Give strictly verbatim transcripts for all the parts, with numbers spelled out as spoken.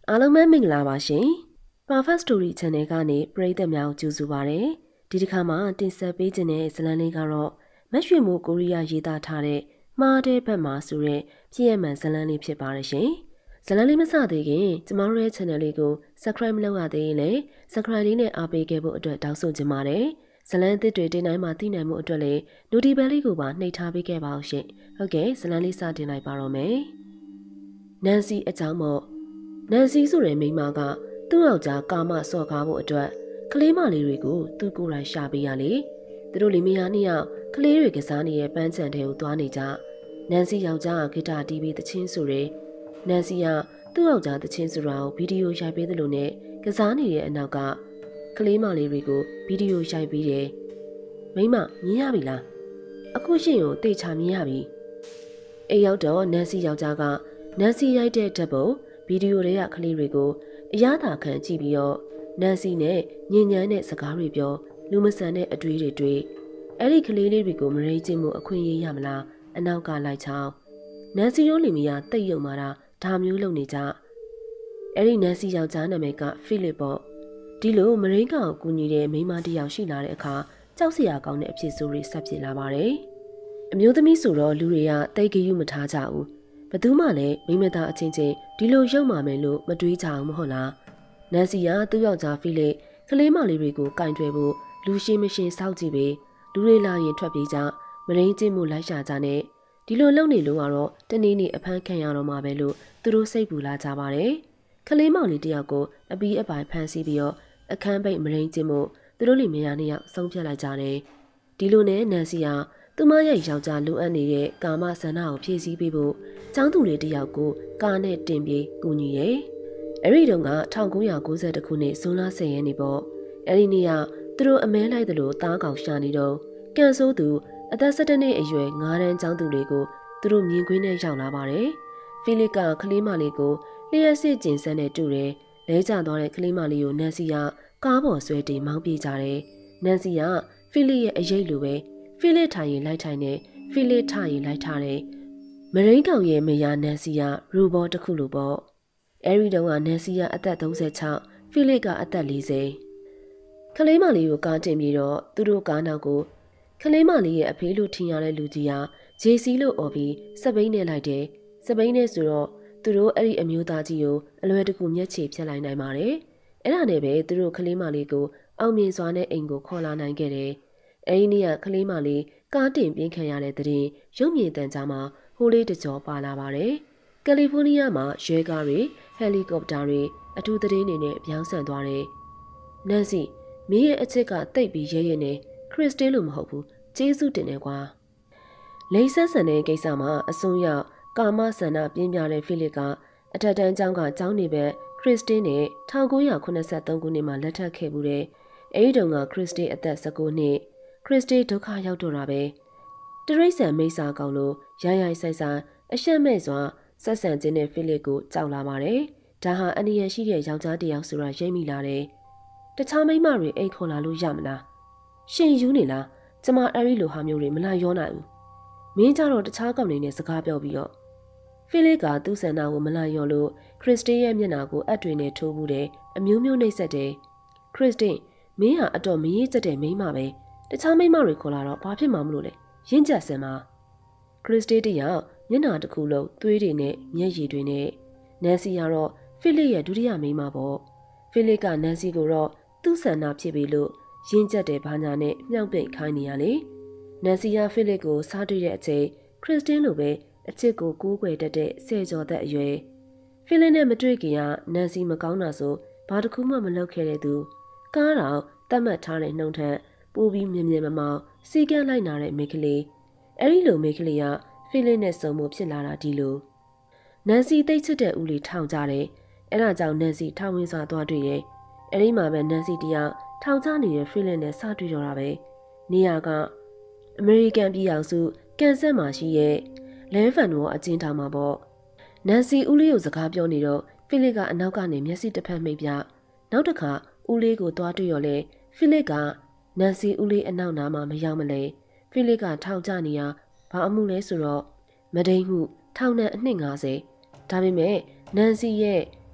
အားလုံးပဲမင်္ဂလာပါရှင် Perfect Story Channel ကနေပရိသတ်များကိုကြိုဆိုပါရစေဒီတစ်ခါမှာတင်ဆက်ပေးခြင်းတဲ့ဇာတ်လမ်းလေးကတော့မက်ရွှေမိုးကိုရီးယားရေးသားထားတဲ့မှားတဲ့ဘက်မှာဆိုတဲ့ပြည့်ရမှန်ဇာတ်လမ်းလေးဖြစ်ပါရရှင်ဇာတ်လမ်းလေးမစသေးခင်ကျမတို့ရဲ့ channel လေးကို subscribe မလုပ်ရသေးရင်လည်း subscribe လေးနဲ့အားပေးခဲ့ဖို့အတွက်တောင်းဆိုချင်ပါတယ်ဇာတ်လမ်းသစ်တွေတင်တိုင်းမှာသိနိုင်မှုအတွက်လည်း notification လေးကိုပါနှိပ်ထားပေးခဲ့ပါအောင်ရှင်ဟုတ်ကဲ့ဇာတ်လမ်းလေးစတင်လိုက်ပါတော့မယ်နန်စီအကြောင်းမို့နန်စီဆိုတဲ့မိန်းမကသူ့ယောက်ျားကာမစော့ကားဖို့အတွက်ကလေးမလေးတွေကိုသူ့ကိုယ်တိုင်ရှာပေးရလေသူတို့လီမယာနှစ်ယောက်ကလေးတွေကစားနေတဲ့ပန်းချံထဲကိုသွားနေကြနန်စီယောက်ျားကဂီတာတီးပြီးသချင်းဆိုတယ်နန်စီကသူ့ယောက်ျားသချင်းဆိုတာကိုဗီဒီယိုရိုက်ပေးသလိုနဲ့ကစားနေတဲ့အနောက်ကကလေးမလေးတွေကိုဗီဒီယိုရိုက်ပေးတယ်မိမမြင်ရပြီလားအခုရှင်ကိုတိတ်ချမြင်ရပြီအိမ်ရောက်တော့နန်စီယောက်ျားကနန်စီရိုက်တဲ့ဓာတ်ပုံဗီဒီယိုတွေကကလေးတွေကိုအရသာခံကြည့်ပြီးတော့နန်စီနဲ့ညဉ့်ညမ်းတဲ့စကားတွေပြောလူမဆန်တဲ့အတွေ့တွေတွေ့အဲ့ဒီကလေးလေးတွေကိုမရိတ်ချင်းမှုအခွင့်အရေးရမလားအနောက်ကလိုက်ချောင်းနန်စီတို့လီမီယာတိတ်ယုံမာတာဒါမျိုးလုပ်နေကြအဲ့ဒီနန်စီယောက်ျားနာမည်ကဖိလစ်ပေါ့ဒီလိုမရိန်းကောင်ကိုကူညီတဲ့မိန်းမတစ်ယောက်ရှိလာတဲ့အခါကြောက်စရာကောင်းတဲ့အဖြစ်ဆိုးတွေဆက်ဖြစ်လာပါတယ်အမျိုးသမီးဆိုတော့လူတွေကတိတ်ဂရုမထားကြဘူးဘသူမှလည်းမိမသားအချင်းချင်းဒီလိုရုပ်မာမယ်လို့မတွေးကြအောင်မဟုတ်လားနန်စီကသူ့ယောက်ျားဖိလစ်ကလေးမလေးတွေကိုကင်တွယ်ဖို့လူရှင်းမရှင်းစောင့်ကြည့်ပြီးလူတွေလာရင်ထွက်ပြေးကြမရင်းချင်းမှုလိုက်ရှာကြနဲ့ဒီလိုလုပ်နေလို့ကတော့တနေ့နေ့အဖမ်းခံရတော့မှာပဲလို့သူတို့စိတ်ပူလာကြပါတယ်ကလေးမောင်လေးတယောက်ကိုအပီးအပိုင်ဖမ်းဆီးပြီးတော့အခန်းပိတ်မရင်းချင်းမှုသူတို့လီမယားနှစ်ယောက်ဆုံးဖြတ်လိုက်ကြတယ်ဒီလိုနဲ့နန်စီကသူမရဲ့ယောက်ျားလိုအပ်နေတဲ့ကာမဆန္ဒကိုဖြည့်ဆည်းပေးဖို့ចောင်းသူလေးတယောက်ကိုကားနဲ့တင်ပြေးကူညီတယ်။အဲ့ဒီတုန်းက၁၉၉၁ခုနှစ်ဇွန်လ၁၀ရက်နေ့ပေါ့။အဲ့ဒီနေ့ကသူတို့အမဲလိုက်သလိုသားကောင်ရှာနေတော့ကန်ဆိုးသူအသက်၁၁နှစ်အရွယ်ငါးတန်းចောင်းသူလေးကိုသူတို့မြင်ကွင်းနဲ့ရောက်လာပါတယ်။ဖိလစ်ကကလေးမလေးကိုလျှက်စစ်ကျင်စက်နဲ့တူတယ်။လဲကျသွားတဲ့ကလေးမလေးကိုနန်စီကကားပေါ်ဆွဲတင်မောင်းပြေးကြတယ်။နန်စီကဖိလစ်ရဲ့အရေးလိုပဲဖိလစ်ထိုင်ရင်လိုက်ထိုင်နေဖိလစ်ထိုင်ရင်လိုက်ထားတယ်မရင်းကောင်ရဲ့မယားနန်စီကရူဘောတစ်ခုလိုပေါ့အဲဒီတုန်းကနန်စီကအသက်၃၆ဖိလစ်ကအသက်၄၀ခလေးမလေးကိုကားတင်ပြီးတော့သူတို့ကားနောက်ကိုခလေးမလေးရဲ့အဖေလို့ထင်ရတဲ့လူကြီးဟာဂျေစီလို့អော်ပြီးစပိန်နဲ့လိုက်တယ်စပိန်နဲ့ဆိုတော့သူတို့အဲ့ဒီအမျိုးသားကြီးကိုအလွယ်တကူမျက်ခြေဖြတ်လိုက်နိုင်ပါတယ်အဲ့ဒါနဲ့ပဲသူတို့ခလေးမလေးကိုအောင်မြင်စွာနဲ့အိမ်ကိုခေါ်လာနိုင်ခဲ့တယ်အဲဒီနေ့ကကလေးမလေးကားတင်ပြင်းခံရတဲ့တဲ့ရုပ်မြင်သံကြားမှာဟိုးလေးတကြောပါလာပါတယ်။ကယ်လီဖိုးနီးယားမှာရဲကားတွေဟယ်လီကော်ပတာတွေအထူးသတင်းတွေနဲ့ပြောင်းဆန်သွားတယ်။နန်စီမင်းရဲ့အချစ်ကတိတ်ပြီးရဲရဲနဲ့ခရစ်စတင်းလိုမဟုတ်ဘူး။ကျေးဇူးတင်တယ်ကွာ။လိန်ဆက်ဆန်တဲ့ကိစ္စမှာအစွန်းရောက်ကာမဆန္ဒပြင်းပြတဲ့ဖိလစ်ကအထက်တန်းကျောင်းကကျောင်းနေပဲခရစ်စတင်းနဲ့၁၉၇၃ခုနှစ်မှာလက်ထပ်ခဲ့မှုတဲ့အဲဒီတုန်းကခရစ်စတင်းအသက်၁၉နှစ်ခရစ်စတီဒုက္ခရောက်တော့တာပဲတရိတ်ဆန်မိတ်ဆာကောင်လို့ရိုင်းရိုင်းဆိုင်ဆိုင်အရှက်မဲ့စွာဆက်ဆံခြင်းနဲ့ဖိလစ်ကိုကြောက်လာပါတယ်ဒါဟာအန္တရာယ်ရှိတဲ့ယောက်ျားတစ်ယောက်ဆိုတာရိပ်မိလာတယ်တခြားမိန်းမတွေအိတ်ခေါ်လာလို့ရမလားရှင်ယူနေလားကျမအဲ့ဒီလိုဟာမျိုးတွေမလာရောနိုင်ဘူးမင်းကြတော့တခြားကောင်တွေနဲ့စကားပြောပြီးတော့ဖိလစ်ကသူ့ဆန္ဒကိုမလာရောလို့ခရစ်စတီရဲ့မျက်နှာကိုအပ်တွေနဲ့ထိုးဘူးတယ်အမျိုးမျိုးနှိပ်စက်တယ်ခရစ်စတင်မင်းဟာအတော်မရေးကျက်တဲ့မိန်းမပဲတခြားမိန်းမတွေခေါ်လာတော့ဘာဖြစ်မှမလို့လဲရင့်ကျက်စင်မှာခရစ်စတေးတယောက်မျက်နှာတစ်ခုလုံးသွေးတွေနဲ့မျက်ရည်တွေနဲ့နန်စီကတော့ဖိလစ်ရဲ့ဒုတိယမိန်းမပေါ့ဖိလစ်ကနန်စီကိုတော့သူ့ဆန္ဒဖြစ်ပြီလို့ရင့်ကျက်တဲ့ဘာညာနဲ့မြှောက်ပိတ်ခိုင်းနေရလေနန်စီကဖိလစ်ကိုစားတွေ့တဲ့အချိန်ခရစ်စတင်းလိုပဲအချစ်ကိုကိုးကွယ်တတ်တဲ့ဆယ်ကျော်သက်အရွယ်ဖိလစ်နဲ့မတွေ့ခင်ကနန်စီမကောင်းတာဆိုဘာတစ်ခုမှမလုပ်ခဲ့တဲ့သူကားတော့တတ်မှတ်ထားတဲ့နှုံထက်ပိုပြီးမြင်မြင်မမောင်စီကန်းလိုက်နာတဲ့မိကလေးအဲ့ဒီလိုမိကလေးကဖိလစ်နဲ့စုံမှုဖြစ်လာတာဒီလိုနန်စီတိတ်ချစ်တဲ့ဦးလေးထောင်ကြတယ်အဲ့ဒါကြောင့်နန်စီထောင်ဝင်စွာသွားတွေ့တယ်အဲ့ဒီမှာပဲနန်စီတယောက်ထောင်ချနေတဲ့ဖိလစ်နဲ့စတွေ့တော့တာပဲနေရာကအမေရိကန်ပြည်အောင်စုကန်ဆတ်မှာရှိရဲ့လဲဖန်ဝေါ်အချင်းထောင်မှာပေါ့နန်စီဦးလေးကိုစကားပြောနေတော့ဖိလစ်ကအနောက်ကနေမျက်စိတစ်ဖက်မိတ်ပြနောက်တစ်ခါဦးလေးကိုသွားတွေ့ရောလဲဖိလစ်ကနန်စီဦးလေးအနောက်နားမှာမရောက်မလဲဖိလစ်ကထောင်ကျနေရဘာအမှုလဲဆိုတော့မဒိန်မှုထောင်နဲ့အနှစ်၅၀ဒါပေမဲ့နန်စီရဲ့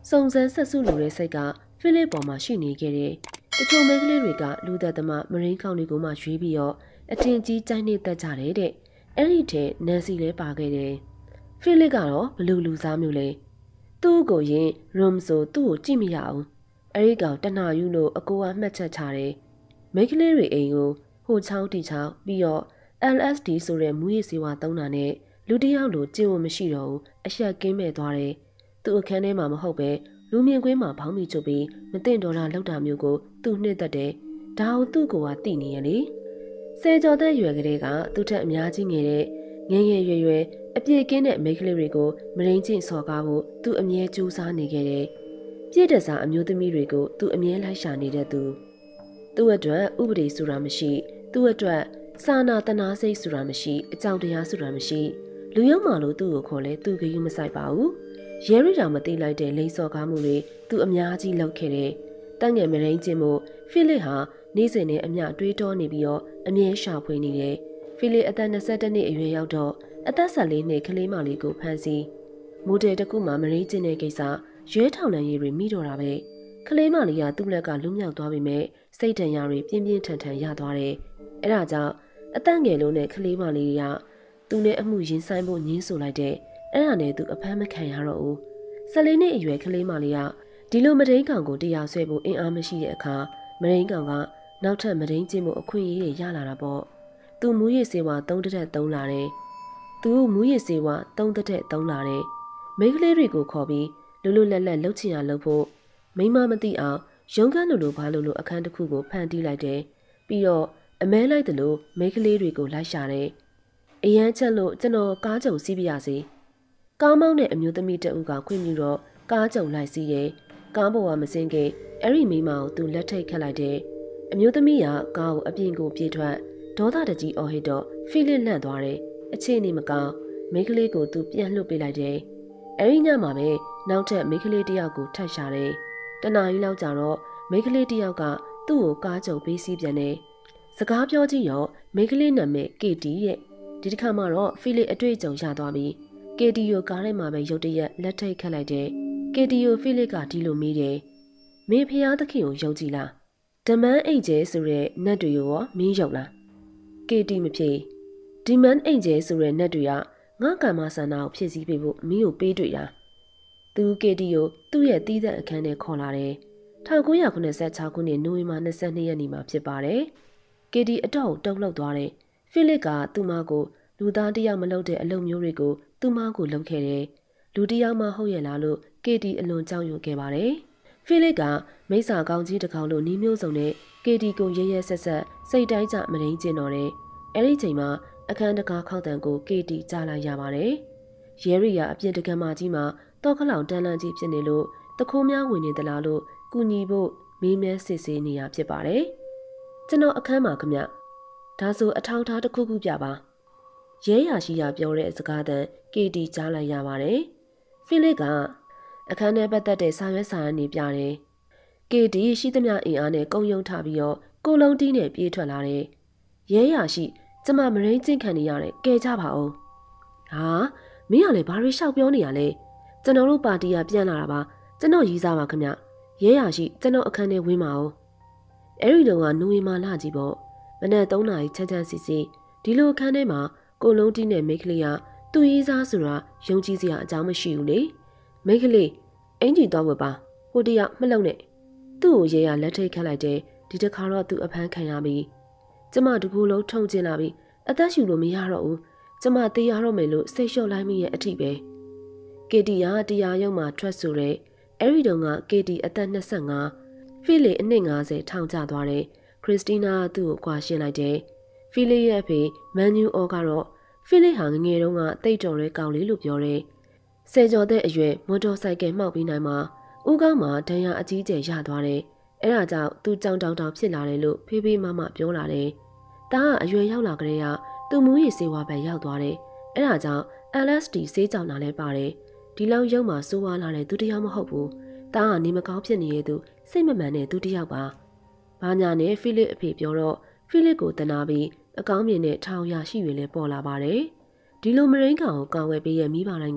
စုံစမ်းဆက်စုလိုတဲ့စိတ်ကဖိလစ်ပေါ်မှာရှိနေခဲ့တယ်။တချို့မိန်းကလေးတွေကလူသက်သမားမရင်းကောင်းတွေကိုမှရွေးပြီးတော့အထင်ကြီးကြိုက်နေတတ်ကြတယ်တဲ့။အဲ့ဒီထဲနန်စီလည်းပါခဲ့တယ်။ဖိလစ်ကတော့ဘလူလူစားမျိုးလဲ။သူ့ကိုရင်ရုံဆိုသူ့ကိုကြည့်မရအောင်။အဲ့ဒီကောင်တနာယူလို့အကိုကမှတ်ချက်ချတယ်။မိန်းကလေးတွေအိမ်ကိုဟိုချောင်းတီချောင်းပြီးတော့ L S D ဆိုတဲ့မူရည်စေဝါသုံးတာနဲ့လူတယောက်လိုကျင့်ဝတ်မရှိတော့ဘူးအရှက်ကင်းမဲ့သွားတယ်။သူ့အခန်းထဲမှာမဟုတ်ပဲလူမြင်ကွင်းမှာဖောင်းမိချုပ်ပြီးမသိတော်တာလောက်တာမျိုးကိုသူ့နှစ်သက်တယ်။ဒါကိုသူ့ကိုကသိနေရလေ။ဆယ်ကျော်သက်ရွယ်ကလေးကသူ့ထက်အများကြီးငယ်တဲ့ငယ်ငယ်ရွယ်ရွယ်အပြည့်ကင်းတဲ့မိန်းကလေးတွေကိုမရင်းချင်းစော်ကားဖို့သူ့အမြဲကြိုးစားနေခဲ့တယ်။ပြည့်တစားအမျိုးသမီးတွေကိုသူ့အမြဲလိုက်ရှာနေတဲ့သူသူ့အတွက်ဥပဒေဆိုတာမရှိသူ့အတွက်စာနာတနာစိတ်ဆိုတာမရှိအကြောင်းတရားဆိုတာမရှိလူရောက်မှလို့သူ့ကိုခေါ်လဲသူ့ကယူမဆိုင်ပါဘူးရဲရီတောင်မသိလိုက်တဲ့လိန်စော်ကားမှုတွေသူအများကြီးလုပ်ခဲ့တယ်တန့်ငယ်မရင်းချင်းမှုဖိလစ်ဟာနေ့စဉ်နဲ့အမျှတွေးတောနေပြီးတော့အမြဲရှာဖွေနေတယ်ဖိလစ်အသက်၂၁နှစ်အရွယ်ရောက်တော့အသက်၁၄နှစ်ကလေးမလေးကိုဖမ်းဆီးမိုဒယ်တစ်ခုမှမရင်းချင်းတဲ့ကိစ္စရွေးထောင်နှံရည်တွေမိတော့တာပဲကလေးမလေးကသူ့လက်ကလွတ်မြောက်သွားပြီမဲ့စိတ်ဒဏ်ရာတွေပြင်းပြင်းထန်ထန်ရသွားတယ်အဲဒါကြောင့်အသက်ငယ်လုံးနဲ့ကလေးမလေးကသူနဲ့အမှုရင်ဆိုင်ဖို့ညှင်းဆိုလိုက်တဲ့အဲ့ဒါနဲ့သူအဖမ်းမခံရတော့ဘူး၁၄နှစ်အရွယ်ကလေးမလေးကဒီလိုမဒိန်ကောင်ကိုတရားဆွဲဖို့အင်အားမရှိတဲ့အခါမဒိန်ကောင်ကနောက်ထပ်မဒိန်ကျင်းမှုအခွင့်အရေးတွေရလာတာပေါ့သူမူရည်စေဝါသုံးတက်သုံးလာတယ်သူမူရည်စေဝါသုံးတက်သုံးလာတယ်မိန်းကလေးတွေကိုခေါ်ပြီးလူလူလက်လက်လှုပ်ချင်ရလှုပ်ဖို့မိမမသိအောင်ရုံးခန်းလိုလိုဘာလိုလိုအခန်းတစ်ခုကိုဖန်တီးလိုက်တယ်ပြီးတော့အမဲလိုက်တယ်လို့မိန်းကလေးတွေကိုလိုက်ရှာတယ်အရန်ချက်လို့ကျွန်တော်ကားကြုံစီးပြရစီကားမောင်းတဲ့အမျိုးသမီးတအုပ်ကခွင့်ပြုတော့ကားကြုံလိုက်စီးတယ်ကားပေါ်ကမစင်းခင်အဲ့ဒီမိမကိုသူလက်ထိတ်ခတ်လိုက်တယ်အမျိုးသမီးကကားကိုအပြင်ကိုပြေးထွက်ဒေါသတကြီးအော်ဟစ်တော့ဖိလစ်လန့်သွားတယ်အခြေအနေမကောင်းမိန်းကလေးကိုသူပြန်လှုပ်ပေးလိုက်တယ်အဲ့ဒီညမှာပဲနောက်ထပ်မိန်းကလေးတယောက်ကိုထပ်ရှာတယ်တနားရီလောက်ကြာတော့မိန်းကလေးတယောက်ကသူ့ကိုကားကြုံပေးစီးပြန်တယ်စကားပြောကြည့်ရောမိန်းကလေးနာမည်ကေတီရဲ့ဒီတစ်ခါမှတော့ဖိလစ်အတွေ့အကြုံရသွားပြီကေတီယိုကားထဲမှာပဲရုတ်တရက်လက်ထိတ်ခတ်လိုက်တယ်ကေတီယိုဖိလစ်ကဒီလိုမေးတယ်မင်းဖျားသခင်ကိုယုံကြည်လားဒမန်းအိတ်ကျဲဆိုတဲ့နတ်တွေရောမင်းယုံလားကေတီမဖြေဒီမန်းအိတ်ကျဲဆိုတဲ့နတ်တွေကငါကံမဆန္ဒကိုဖြစ်စည်းပေးဖို့မင်းကိုပေးတွေ့တာသူကေတီယိုသူ့ရဲ့တီးတဲ့အခန်းထဲခေါ်လာတယ်၁၉၇၆ခုနှစ်နိုဝင်ဘာ၂၂ရက်နေ့မှာဖြစ်ပါတယ်ကေတီအတော့တုံ့လောက်သွားတယ်ဖိလစ်ကသူ့မကိုလူသားတယောက်မလုပ်တဲ့အလုပ်မျိုးတွေကိုသူ့မကိုလုပ်ခဲ့တယ်လူတယောက်မှဟုတ်ရဲ့လားလို့ကေတီအလွန်ကြောက်ရွံ့ခဲ့ပါတယ်ဖိလစ်ကမိစ္ဆာကောင်းကြီးတစ်ကောင်လိုနီးမျိုးစုံနဲ့ကေတီကိုရဲရဲဆက်ဆက်စိတ်တိုင်းကြမရင်းကျင်တော့တယ်အဲ့ဒီချိန်မှာအခန်းတကားခောက်တံကိုကေတီကြားလိုက်ရပါတယ်ရဲရီယာအပြင်တကံမကြီးမှာတောခလောင်တန်းလန်းကြီးဖြစ်နေလို့တခိုးများဝင်နေသလားလို့ကူညီဖို့မေးမြန်းစစ်ဆေးနေရဖြစ်ပါတယ်ကျွန်တော်အခန်းမှာခမဒါဆိုအထောက်ထားတစ်ခုခုပြပါရဲရရှိရပြောတဲ့စကားတန်ကေတီကြားလိုက်ရပါတယ်ဖိလစ်ကအခန်းထဲပတ်သက်တဲ့စာရွက်စာတမ်းတွေပြတယ်ကေတီရှိသမျှအင်အားနဲ့ကုံယုံထားပြီးတော့ကိုလုံးတီးနဲ့ပြေးထွက်လာတယ်ရဲရရှိကျမမရင်းချင်းခံနေရတယ်ကဲကြပါဦးဟာမင်းကလည်းဘာတွေရှောက်ပြောနေရလဲကျွန်တော်တို့ပါတီကပြန်လာတာပါကျွန်တော်ရည်စားပါခမရဲရရှိကျွန်တော်အခန်းထဲဝင်ပါဦးအဲ့ဒီလုံကနိုဝင်ဘာလကြီးပေါ့မနက်၃နာရီချမ်းချမ်းစီစီဒီလိုအခန်းထဲမှာကိုလုံးတီးနဲ့မိတ်ကလေးကသူ့ရေးစားဆိုတာယုံကြည်စရာအကြောင်းမရှိဘူးလေမိတ်ကလေးအင်ကြီးတော့ဝတ်ပါဟိုတရမလုံနဲ့သူ့ကိုရဲရလက်ထိတ်ခတ်လိုက်တယ်ဒီတစ်ခါတော့သူအဖမ်းခံရပြီကျမတကူလုံးထုံကျင်လာပြီအသက်ရှူလို့မရတော့ဘူးကျမတေးရတော့မယ်လို့စိတ်လျှော့လိုက်မိရဲ့အထိပဲကေတီကတရားရုံးမှာထွက်ဆိုတဲ့အဲ့ဒီတုန်းကကေတီအသက်၂၅ဖိလစ်အနှစ်၅၀ထောင်ကျသွားတယ်ခရစ်စတီနာကသူ့ကိုခွာရှင်းလိုက်တယ်ဖိလစ်ရဲ့အဖေမန်နျူအော်ကတော့ဖိလစ်ဟာငငယ်တုန်းကတိတ်တော်တဲ့ကောင်လေးလို့ပြောတယ်ဆယ်ကျော်တဲ့အရွယ်မော်တော်ဆိုင်ကယ်မှောက်ပြီးနိုင်မှာဦးကောင်းမှာဒဏ်ရာအကြီးကျယ်ရသွားတယ်အဲဒါကြောင့်သူကြောင်တောင်တောင်ဖြစ်လာတယ်လို့ဖေးဖေးမမပြောလာတယ်ဒါကအရွယ်ရောက်လာကြတဲ့ကသူမူးရီစေဝါပဲရောက်သွားတယ်အဲဒါကြောင့် L S D ဆေးကြောင်လာလဲပါတယ်ဒီလောက်ရုံမှာစိုးဝါလာတဲ့သူတယောက်မဟုတ်ဘူးဒါကနေမကောင်းဖြစ်နေတဲ့သူစိတ်မမှန်တဲ့သူတယောက်ပါဘာညာနဲ့ဖိလစ်အဖေပြောတော့ဖိလစ်ကိုတနာပြီးအကောင်းမြင်တဲ့ထောင်ရရှိတွေလည်းပေါ်လာပါတယ်ဒီလိုမရင်းကောင်ကိုကောင်းဝဲပေးရဲ့မိဘတိုင်းကို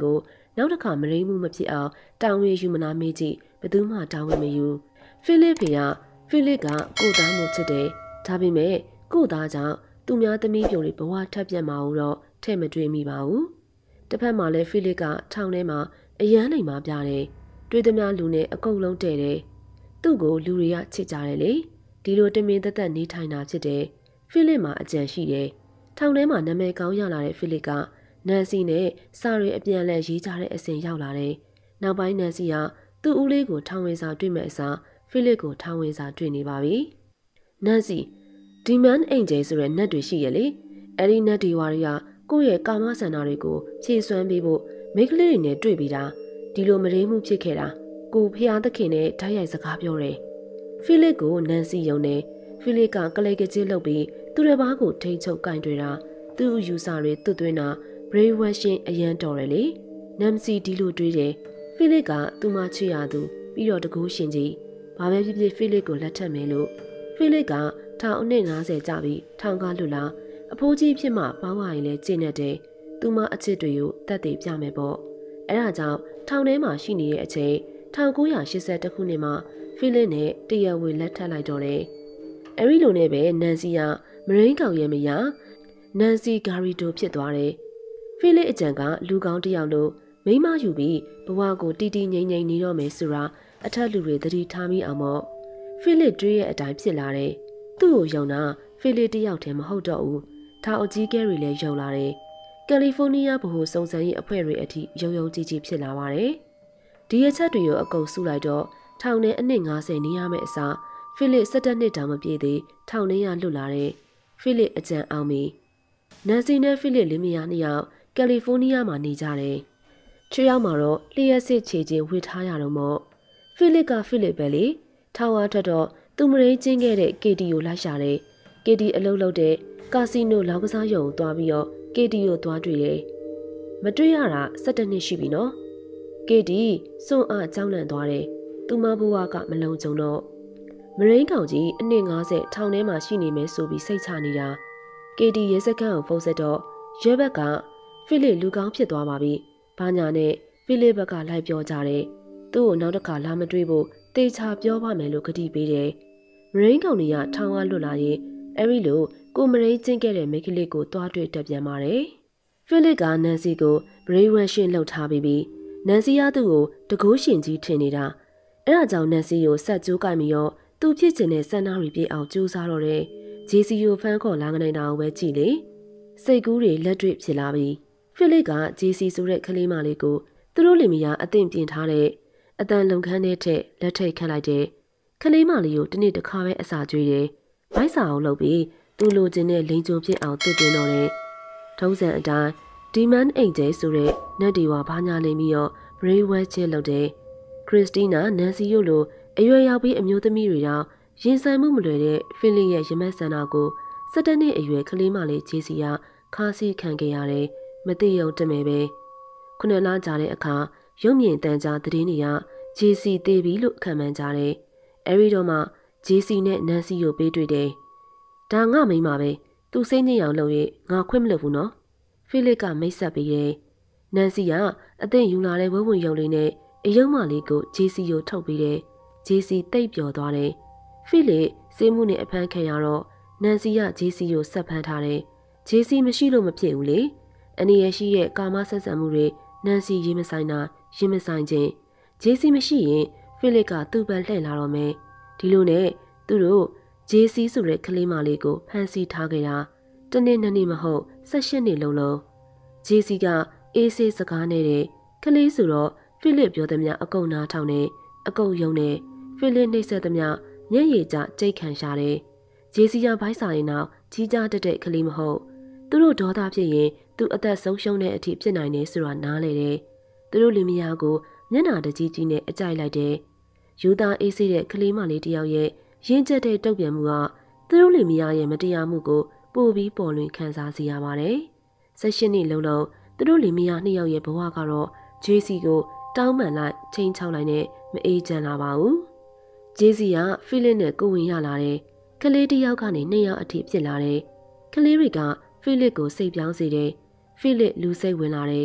နောက်တစ်ခါမရိမှုမဖြစ်အောင်တောင်းဝေယူမနာမေးကြည့်ဘသူမှတောင်းဝေမယူဖိလစ်ဖေကဖိလစ်ကကိုသားမှုချစ်တယ်ဒါပေမဲ့ကိုသားကြောင့်သူများသမီးပြိုတွေဘဝထပ်ပြတ်မှာတော့ထဲ့မတွေ့မိပါဘူးတစ်ဖက်မှာလည်းဖိလစ်ကထောင်ထဲမှာအရန်လိမ်မာပြတယ်တွေ့သမျှလူနဲ့အကုန်လုံးတဲ့တယ်သူ့ကိုလူတွေကချစ်ကြတယ်လေဒီလိုတမင်သက်သက်နေထိုင်တာဖြစ်တယ်ဖိလစ်မှာအကြံရှိတယ်ထောင်ထဲမှာနာမည်ကောင်းရလာတဲ့ဖိလစ်ကနန်စီနဲ့စာရီအပြန်အလှန်ရေးကြတဲ့အစဉ်ရောက်လာတယ်နောက်ပိုင်းနန်စီကသူ့ဦးလေးကိုထောင်ဝင်စာတွေ့မဲ့အစားဖိလစ်ကိုထောင်ဝင်စာတွေ့နေပါပြီနန်စီဒီမန်အင်ဂျယ်ဆိုတဲ့နတ်တွေရှိရလေအဲ့ဒီနတ်ဒီဝါရီကကိုယ့်ရဲ့ကာမဆန္ဒတွေကိုဖြည့်ဆွမ်းပေးဖို့မိကလေးတွေနဲ့တွေ့ပြီးတာဒီလိုမရင်းမှုဖြစ်ခဲ့တာကိုဖျားသခင်နဲ့ဓာတ်ရိုက်စကားပြောတယ်ဖိလစ်ကိုနန်စီယုံနေဖိလစ်ကကလေးကကြီးလှုပ်ပြီးသူတစ်ပါးကိုထိန်ချုပ်ကင်တွေ့တာသူ့ယူဆတွေတွတ်သွင်းတာ brave version အရန်တော်တယ်လေနမ်စီဒီလိုတွေးတယ်ဖိလစ်ကသူ့မချစ်ရသူပြီးတော့တကူရှင်ကြီးဘာပဲဖြစ်ဖြစ်ဖိလစ်ကိုလက်ထပ်မယ်လို့ဖိလစ်ကထောင်အနှစ်၅၀ကြာပြီးထောင်ကလွတ်လာအဖိုးကြီးဖြစ်မှပေါင်းဝါရင်လဲကျင့်နေတယ်သူမအချစ်တွေကိုတတ်သိပြမယ်ပေါ့အဲဒါကြောင့်ထောင်ထဲမှာရှိနေတဲ့အချိန်၁၉၈၁ခုနှစ်မှာဖိလစ်နဲ့တရဝေလက်ထပ်လိုက်တော့တယ်အဲဒီလိုနဲ့ပဲနန်စီကမရင်းကောင်ရဲ့မယားနန်စီဂါရီတိုဖြစ်သွားတယ်ဖိလစ်အကြံကလူကောင်းတစ်ယောက်လိုမိမယူပြီးဘဝကိုတီတီငိမ့်ငိမ့်နေတော့မယ်ဆိုတာအထက်လူတွေသတိထားမိအောင်ပေါ့ဖိလစ်တွေးရဲ့အတိုင်းဖြစ်လာတယ်သူ့ကိုယုံတာဖိလစ်တယောက်တည်းမဟုတ်တော့ဘူးထောင်အကြီးကဲတွေလည်းယုံလာတယ်ကယ်လီဖိုးနီးယားဗဟိုစုံစမ်းရေးအဖွဲ့တွေအထိယုံယုံကြည်ကြည်ဖြစ်လာပါတယ်ဒီအချက်တွေကိုအကုန်စုလိုက်တော့ထောင်ထဲအနှစ်၅၀နေရမယ့်အစားဖိလစ်၁၇နှစ်တောင်မပြည့်သေးထောင်ထဲရလွတ်လာတယ်ဖိလစ်အကြံအောင်မီနန်စီနဲ့ဖိလစ်လင်းမယားနှစ်ယောက်ကယ်လီဖိုးနီးယားမှာနေကြတယ်ချွေရောက်မှာတော့လျှက်စစ်ချေချင်းဝှေ့ထားရတော့မို့ဖိလစ်ကဖိလစ်ပဲလေထောင်ဝါထွက်တော့သူမရင်းချင်းခဲ့တဲ့ ကေတီ ကိုလိုက်ရှာတယ် ကေတီ အလုပ်လုပ်တဲ့ကာစီနိုလောက်ကစားရုံကိုသွားပြီးတော့ ကေတီ ကိုသွားတွေ့တယ်မတွေ့ရတာ၁၇နှစ်ရှိပြီနော် ကေတီ စွန့်အားကြောင်းလန့်သွားတယ်သူမဘဝကမလုံခြုံတော့မရင်းကောင်ကြီးအနှစ်၅၀ထောင်ထဲမှာရှိနေမယ်ဆိုပြီးစိတ်ချနေတာ ကေတီ ရဲစခန်းကိုဖုန်းဆက်တော့ရဲဘက်ကဖိလစ်လူကောင်းဖြစ်သွားပါပြီဘာညာနဲ့ဖိလစ်ဘက်ကလိုက်ပြောကြတယ်သူ့ကိုနောက်တစ်ခါလာမတွေ့ဖို့တေချာပြောပါမယ်လို့ကတိပေးတယ်မရင်းကောင်တွေကထောင်ကလွတ်လာရင်အဲဒီလိုကိုမရင်းချင်းခဲ့တဲ့မိကလေးကိုတွားတွေ့တက်ပြန်ပါတယ်ဖိလစ်ကနန်စီကိုဘရေဝမ်ရှင်းလှုပ်ထားပြီးပြီးနန်စီကသူ့ကိုတကိုးရှင်ကြီးထင်နေတာအဲဒါကြောင့်နန်စီကိုဆက်ကြိုးကြိုက်ပြီးတော့သူဖြစ်ချင်တဲ့စန္ဒတွေပြေအောင်ကြိုးစားတော့တယ်ဂျေစီကိုဖမ်းခေါ်လာနေတာကိုပဲကြည့်လေစိတ်ကူးတွေလက်တွေ့ဖြစ်လာပြီဖိလစ်ကဂျေစီဆိုတဲ့ကလေးမလေးကိုသူတို့လင်မယားအသင့်ပြင်ထားတဲ့အတန်လုံခန်းထဲထက်လက်ထိတ်ခတ်လိုက်တဲ့ကလေးမလေးကိုတနေ့တစ်ခါပဲအစာကျွေးတယ်ဗိုက်စာအောင်လုပ်ပြီးသူ့လိုချင်တဲ့လိန်ကြုံဖြစ်အောင်တွတ်တင်တော့တယ်ထုံးစံအတိုင်းဒီမန်အိမ်ကျဲဆိုတဲ့နတ်ဒီဝါဘာညာလိမ်ပြီးတော့ဘရေဝဲချဲလုပ်တယ်ခရစ်စတီနာနန်စီတို့လိုအရွယ်ရောက်ပြီးအမျိုးသမီးတွေတောင်ရင်ဆိုင်မှုမလွယ်တဲ့ဖိလစ်ရဲ့ရမက်ဆန္ဒကို၁၇နှစ်အရွယ်ကလေးမလေးဂျေစီကခါးစီခံခဲ့ရတယ်မသိရုံတမယ်ပဲခုနှစ်လကြာတဲ့အခါရုံမြင့်တန်ကြားသတင်းတွေကဂျေစီတေးပြီလို့ခံမှန်းကြတယ်အဲဒီတော့မှဂျေစီနဲ့နန်စီကိုပေးတွေ့တယ်ဒါငါမိန်းမပဲသူစိတ်ညစ်အောင်လုပ်ရင်ငါခွင့်မလုပ်ဘူးနော်ဖိလစ်ကမိတ်ဆက်ပေးတယ်နန်စီကအသိယူလာတဲ့ဝဲဝင်ရုံလေးနဲ့အယုံမလေးကိုဂျေစီကိုထုတ်ပေးတယ်ဂျေစီတိတ်ပျော်သွားတယ်ဖိလစ်စေးမှုနဲ့အဖမ်းခံရတော့နန်စီကဂျေစီကိုဆက်ဖမ်းထားတယ်ဂျေစီမရှိလို့မဖြစ်ဘူးလေအနေရရှိရဲ့ကာမဆက်ဆံမှုတွေနန်စီရေးမဆိုင်တာရေးမဆိုင်ခြင်းဂျေစီမရှိရင်ဖိလစ်ကသူ့ဘက်လှည့်လာတော့မယ်ဒီလိုနဲ့သူတို့ဂျေစီဆိုတဲ့ကလေးမလေးကိုဖမ်းဆီးထားခဲ့တာတနေ့နှစ်နေ့မဟုတ်၁၈နှစ်လုံးလုံးဂျေစီကအေးဆေးစကားနဲ့တဲ့ကလေးဆိုတော့ဖိလစ်ပြောသမျှအကုန်နားထောင်နေအကုန်ယုံနေဖိလစ်နှိမ့်ဆက်သမျှမျက်ရည်ကျကြိတ်ခံရှာတယ်ဂျေစီကဘိုက်စာရင်နောက်ကြီးကြတက်တဲ့ကလေးမဟုတ်သူတို့ဒေါသဖြစ်ရင်သူအသက်ဆုံးရှုံးတဲ့အထိဖြစ်နိုင်တယ်ဆိုတာနားလေတယ်သူတို့လူမယားကိုမျက်နှာတကြီးကြီးနဲ့အကြိုက်လိုက်တယ်ယူသားအေးဆေးတဲ့ကလေးမလေးတယောက်ရဲ့ရင်းကျက်တဲ့တုတ်ပြန်မှုကသူတို့လူမယားရဲ့မတရားမှုကိုပိုပြီးပေါ်လွင်ခံစားစေရပါတယ်၁၈နှစ်လုံးလုံးသူတို့လူမယားနှစ်ယောက်ရဲ့ဘဝကတော့ဂျေစီကိုတောင်းပန်လိုက်ချိန်ချောက်လိုက်နဲ့မအေးချမ်းလာပါဘူးဂျေစီကဖိလစ်နဲ့ကိုဝင်ရလာတယ်ကလေးတယောက်ကနေနှစ်ယောက်အထိဖြစ်လာတယ်ကလေးတွေကဖိလစ်ကိုစိတ်ပြောင်းစေတယ်ဖိလစ်လူစိတ်ဝင်လာတယ်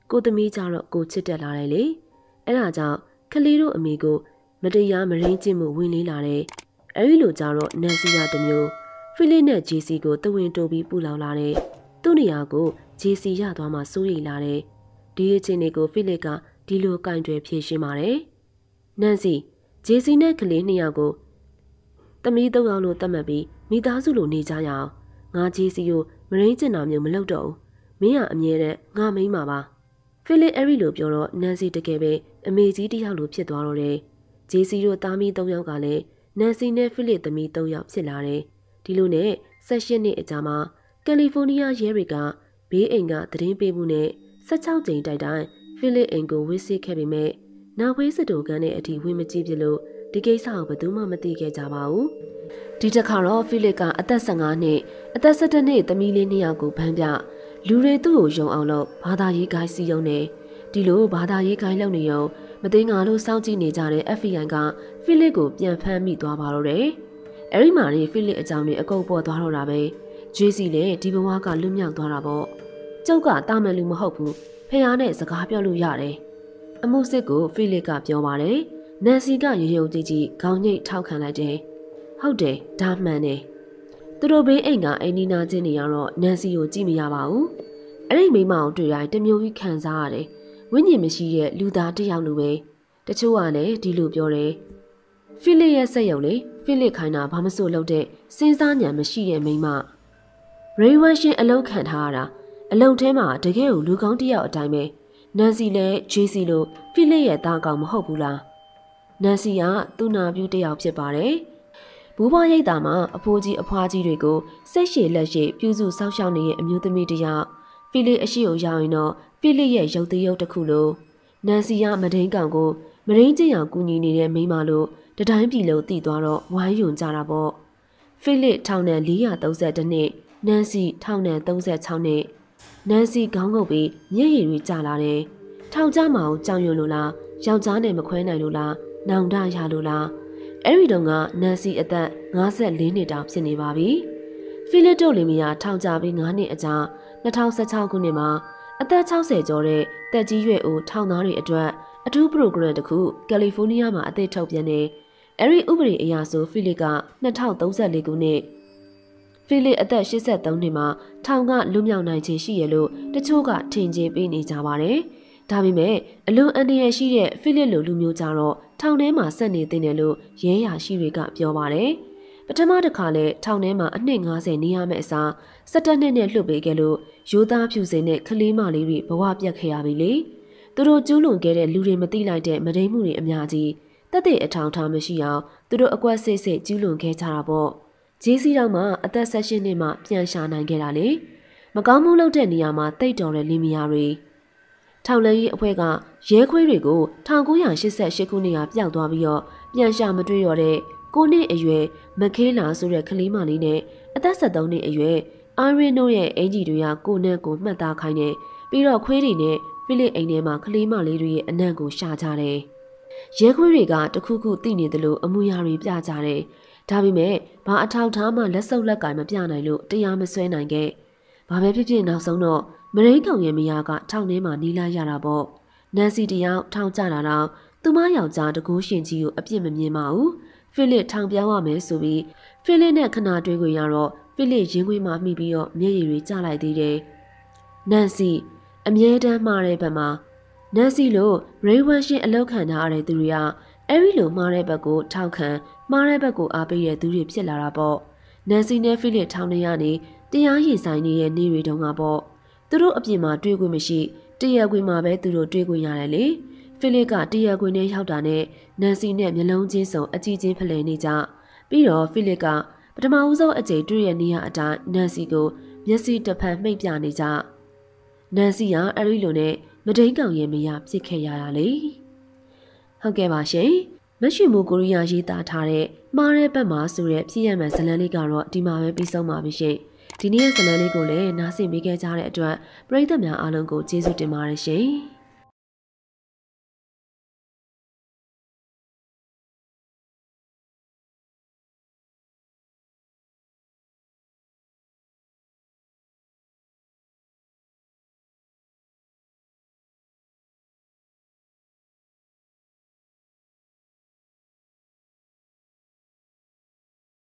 ကိုသမီးကြတော့ကိုချစ်တက်လာတယ်လေအဲ့ဒါကြောင့်ကလေးတို့အမေကိုမတရားမရင်းကျင့်မှုဝင်လေးလာတယ်အဲ့ဒီလိုကြတော့နန်စီကတမျိုးဖိလစ်နဲ့ဂျေစီကိုတဝင်းတိုးပြီးပူလောင်လာတယ်သူ့နေရာကိုဂျေစီရသွားမှစိုးရိမ်လာတယ်ဒီအချင်းတွေကိုဖိလစ်ကဒီလိုကင်တွယ်ဖြေရှင်းပါတယ်နန်စီဂျေစီနဲ့ကလေးနှစ်ယောက်ကိုတမီးသုံးယောက်လို့သတ်မှတ်ပြီးမိသားစုလိုနေကြရအောင်ငါဂျေစီကိုမရင်းကျင်တာမျိုးမလုပ်တော့ဘူးမင်းကအမြဲတမ်းငါမိန်းမှာပါဖိလစ်အဲ့ဒီလိုပြောတော့နန်စီတကယ်ပဲအမေကြီးတယောက်လိုဖြစ်သွားတော့တယ်ဂျေစီတို့သားမီးသုံးယောက်ကလည်းနန်စီနဲ့ဖိလစ်သမီးသုံးယောက်ဖြစ်လာတယ်ဒီလိုနဲ့ဆက်ရှစ်နှစ်အကြာမှာကယ်လီဖိုးနီးယားရဲတွေကဘေးအိမ်ကသတင်းပေးမှုနဲ့ဆယ့်ခြောက်ကြိမ်တိုက်တိုင်းဖိလစ်အိမ်ကိုဝစ်စစ်ခဲ့ပေမဲ့နောက်ဝေးစစ်တိုကန်တဲ့အထိဝင်မကြည့်ပြလို့ဒီကိစ္စကိုဘယ်သူမှမသိခဲ့ကြပါဘူးဒီတစ်ခါတော့ဖိလစ်ကအသက်ဆယ့်ငါးနှစ်အသက်ဆယ့်တစ်နှစ်သမီးလေးနှစ်ယောက်ကိုဖမ်းပြလူတွေသူ့ကိုယုံအောင်လို့ဘာသာရေးဂိုင်းစီယုံနေဒီလိုဘာသာရေးဂိုင်းလုပ်နေရောမသိငါလို့စောင့်ကြည့်နေကြတဲ့ F B I ကဖိလစ်ကိုပြန်ဖမ်းမိသွားပါတော့တယ်အဲ့ဒီမှာနေဖိလစ်အကြောင်းတွေအကုန်ပေါ်သွားတော့တာပဲဂျေစီလည်းဒီဘဝကလွတ်မြောက်သွားတာပေါ့ကျုပ်ကတာမန်လူမဟုတ်ဘူးဖះနဲ့စကားပြောလို့ရတယ်အမှုစစ်ကိုဖိလစ်ကပြောပါတယ်နန်စီကရေရုံကြည့်ကြည့်ခေါင်းညိတ်ထောက်ခံလိုက်တယ်ဟုတ်တယ်ဒါမှန်တယ်သူတို့ဘေးအိမ်ကအိမ်နီနာချင်းနေရတော့နန်စီကိုကြည့်မရပါဘူးအဲ့ဒီမိမအောင်တွေ့တိုင်းတမျိုးကြီးခံစားရတယ်ဝိညာဉ်မရှိတဲ့လူသားတစ်ယောက်လိုပဲတချို့ကလည်းဒီလိုပြောတယ်ဖိလစ်ရဲ့စက်ရုံလေဖိလစ်ခိုင်းတာဘာမစိုးလို့တဲ့စဉ်းစားဉာဏ်မရှိတဲ့မိမရေဝမ်ရှင်အလုံးခံထားရတာအလုံးထဲမှာတကယ်ကိုလူကောင်းတစ်ယောက်အတိုင်းပဲနန်စီလည်းဂျေစီလိုဖိလစ်ရဲ့သားကောင်မဟုတ်ဘူးလားနန်စီကသူ့နာပြူတစ်ယောက်ဖြစ်ပါတယ်ဘူးဘွားရိတ်တာမှာအဖိုးကြီးအဖွားကြီးတွေကိုစိတ်ရှည်လက်ရှိပြုစုစောင့်ရှောက်နေတဲ့အမျိုးသမီးတစ်ယောက်ဖိလစ်အရှိကိုရောက်ရင်တော့ဖိလစ်ရဲ့ရုပ်သေးရုပ်တစ်ခုလိုနန်စီကမဒိန်ကောင်ကိုမဒိန်ကျင်အောင်ကူညီနေတဲ့မိန်းမလို့တတိုင်းပြည်လုံးတည်သွားတော့ဝိုင်းယွန်ကြတာပေါ့ဖိလစ်ထောင်နဲ့လေးရာသုံးဆယ်တစ်နှစ်နန်စီထောင်နဲ့သုံးဆယ်ခြောက်နှစ်နန်စီခေါင်းငုပ်ပြီးမျက်ရည်တွေကျလာတယ်ထောင်ကြမအောင်ကြောင်ရွံလို့လားယောက်ျားနဲ့မခွဲနိုင်လို့လားနောင်တရလို့လားအဲ့ဒီတုန်းကနန်စီအသက်ငါးဆယ်လေးနှစ်တောင်ဖြစ်နေပါပြီဖိလစ်တို့လင်မယားထောင်ကြပြီးငါးနှစ်အကြာ၂၀၁၆ခုနှစ်မှာအသက်၆၀ကျော်တဲ့တက်ကြီးရွယ်အိုထောင်သားတွေအတွက်အထူးပရိုဂရမ်တစ်ခုကယ်လီဖိုးနီးယားမှာအသစ်ထုတ်ပြန်နေအဲ့ဒီဥပဒေအရဆိုဖိလစ်က၂၀၃၄ခုနှစ်ဖိလစ်အသက်၈၃နှစ်မှာထောင်ကလွတ်မြောက်နိုင်ခြင်းရှိရလို့တချို့ကထင်ကြေးပေးနေကြပါတယ်ဒါပေမဲ့အလွန်အန္တရာယ်ရှိတဲ့ဖိလစ်လိုလူမျိုးကြတော့ထောင်ထဲမှာဆက်နေတင်တယ်လို့ရဲရရှိတွေကပြောပါတယ်ပထမတစ်ခါလဲထောင်ထဲမှာအနှစ်ငါးဆယ်နေရမယ့်အစား၁၇နှစ်နဲ့လွှတ်ပေးခဲ့လို့ရိုးသားဖြူစင်တဲ့ကလေးမလေးတွေဘဝပြတ်ခဲ့ရပြီလေသူတို့ကျူးလွန်ခဲ့တဲ့လူတွေမသိလိုက်တဲ့မဒိန်မှုတွေအများကြီးတက်တဲ့အထောင်ထားမရှိအောင်သူတို့အကွက်စိတ်စိတ်ကျူးလွန်ခဲ့ကြတာပေါ့ဂျေစီတော့မှအသက်၁၈နှစ်မှပြန်ရှာနိုင်ခဲ့တာလေမကောင်းမှုလုပ်တဲ့နေရာမှာတိတ်တော်တဲ့လင်မယားတွေထောင်လန်းရေးအဖွဲ့ကရဲခွေးတွေကို၁၉၈၈ခုနှစ်ကပျောက်သွားပြီးတော့ပြန်ရှာမတွေ့တော့တဲ့ကိုနှစ်အရွယ်မခေးလာဆိုတဲ့ကလေးမလေးနဲ့အသက်၁၃နှစ်အရွယ်အာရင်တို့ရဲ့အင်ဂျီတွေကကိုနဲ့ကိုမှတ်သားခိုင်းတယ်ပြီးတော့ခွေးတွေနဲ့ဖိလစ်အိမ်ထဲမှာကလေးမလေးတွေရဲ့အနံ့ကိုရှာကြတယ်ရဲခွေးတွေကတခုခုသိနေတယ်လို့အမှုရာတွေပြကြတယ်ဒါပေမဲ့ဘာအထောက်ထားမှလက်စုပ်လက်ကင်မပြနိုင်လို့တရားမစွဲနိုင်ခဲ့ဘာပဲဖြစ်ဖြစ်နောက်ဆုံးတော့မရင်းကောင်ရဲ့မယားကထောင်ထဲမှာနီးလာရတာပေါ့နန်စီတယောက်ထောင်ကြတာတော့သူမယောက်ျားတကူရှင်ကြီးကိုအပြစ်မမြင်ပါဘူးဖိလစ်ထောင်ပြောင်းရမယ်ဆိုပြီးဖိလစ်နဲ့ခဏတွေ့ခွင့်ရတော့ဖိလစ်ရင်းခွေးမှမိပြီးတော့မျက်ရည်တွေကျလိုက်သေးတယ်နန်စီအမြဲတမ်းမှားတဲ့ဘက်မှာနန်စီလိုရေဝမ်ရှင်အလောက်ခံထားရတဲ့သူတွေကအဲ့ဒီလိုမှားတဲ့ဘက်ကိုထောက်ခံမှားတဲ့ဘက်ကိုအားပေးတဲ့သူတွေဖြစ်လာတာပေါ့နန်စီနဲ့ဖိလစ်ထောင်ထဲကနေတရားရင်ဆိုင်နေတဲ့နေတွေတုန်းကပေါ့သူတို့အပြင်မှာတွေ့ခွင့်မရှိတရားခွင်မှာပဲသူတို့တွေ့ခွင့်ရတယ်လေဖိလစ်ကတရားခွင်ထဲရောက်တာနဲ့နန်စီနဲ့မျက်လုံးချင်းစုံအကြည့်ချင်းဖလှယ်နေကြပြီးတော့ဖိလစ်ကပထမဦးဆုံးအကြိမ်တွေ့ရနေရအတိုင်းနန်စီကိုမျက်စိတစ်ဖက်မှိတ်ပြနေကြနန်စီကအဲ့ဒီလိုနဲ့မဒိန်ကောင်ရဲ့မယားဖြစ်ခဲ့ရတာလေဟုတ်ကဲ့ပါရှင်မက်ရွှေမိုးကိုရီးယားရေးသားထားတဲ့မှားတဲ့ဘက်မှာဆိုတဲ့ဖြစ်ရမှန်ဇလန်းလေးကတော့ဒီမှာပဲပြီးဆုံးပါပြီရှင်ဒီနေ့ရဲ့ဇလန်းလေးကိုလည်းနားဆင်ပေးခဲ့ကြတဲ့အတွက်ပရိသတ်များအားလုံးကိုကျေးဇူးတင်ပါတယ်ရှင်